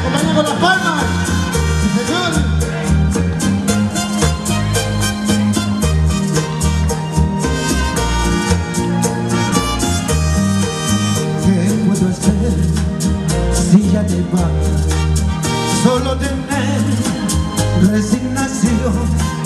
acompaña con las palmas. Sí, señor. ¿Qué puedo hacer si ya te vas? Solo tener resignación,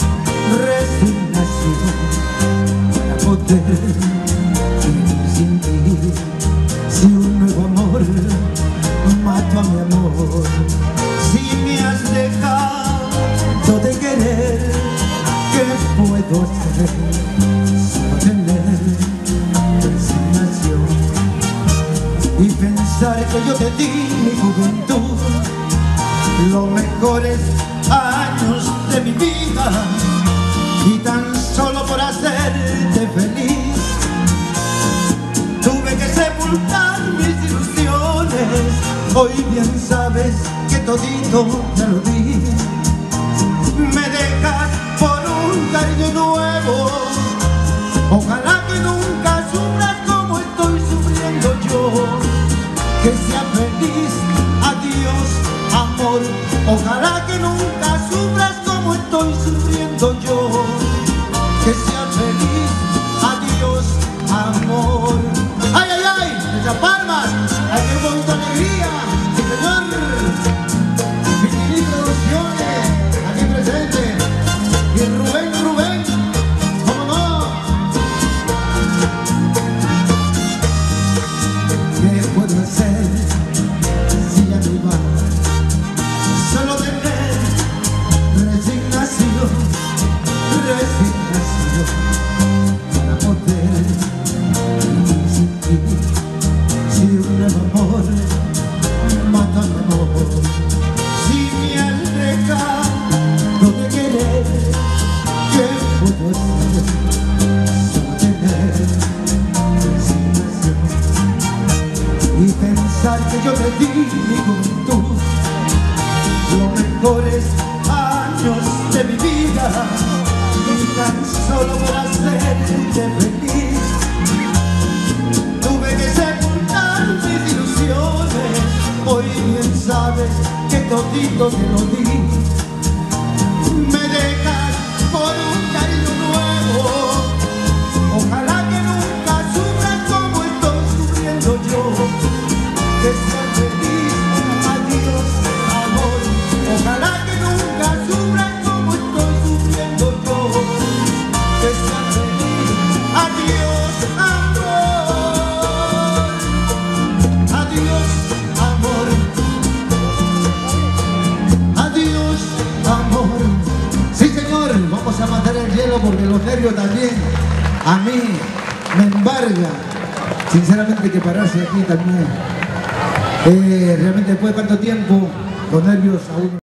para poder vivir sin ti. Si un nuevo amor mata a mi amor, si me has dejado de querer, ¿qué puedo hacer? Solo tener resignación y pensar que yo te di mi juventud, los mejores años de mi vida, y tan solo por hacerte feliz tuve que sepultar mis ilusiones. Hoy bien sabes que todito te lo di. Me dejas por un cariño nuevo, ojalá que nunca sufras como estoy sufriendo yo. Que sea feliz, adiós amor, ojalá que nunca sufras como estoy sufriendo yo. Que sea feliz, adiós amor. ¡Ay, ay, ay! ¡Esas palmas! ¡Ay, qué bonita alegría! ¡Sí, señor! Pitini Producciones, aquí presente. Y Rubén, ¿cómo no? ¿Qué puedo hacer si ya no vas? Solo tener resignación, para poder vivir sin ti. Si un nuevo amor mata mi amor, si me has dejado de querer, ¿qué puedo hacer? Solo tener resignación y pensar que yo te di mi juventud, los mejores años de mi vida, y tan solo por hacerte feliz tuve que sepultar mis ilusiones. Hoy bien sabes que todito te lo di. Me dejas por un cariño nuevo, ojalá que nunca sufras como estoy sufriendo yo. Que seas feliz, adiós amor, ojalá que nunca sufras como estoy sufriendo yo. Que seas feliz, adiós amor, adiós amor, adiós amor. Sí, señor, vamos a matar el hielo porque los nervios también a mí me embargan. Sinceramente que pararse aquí también. Realmente después de cuánto tiempo, los nervios aún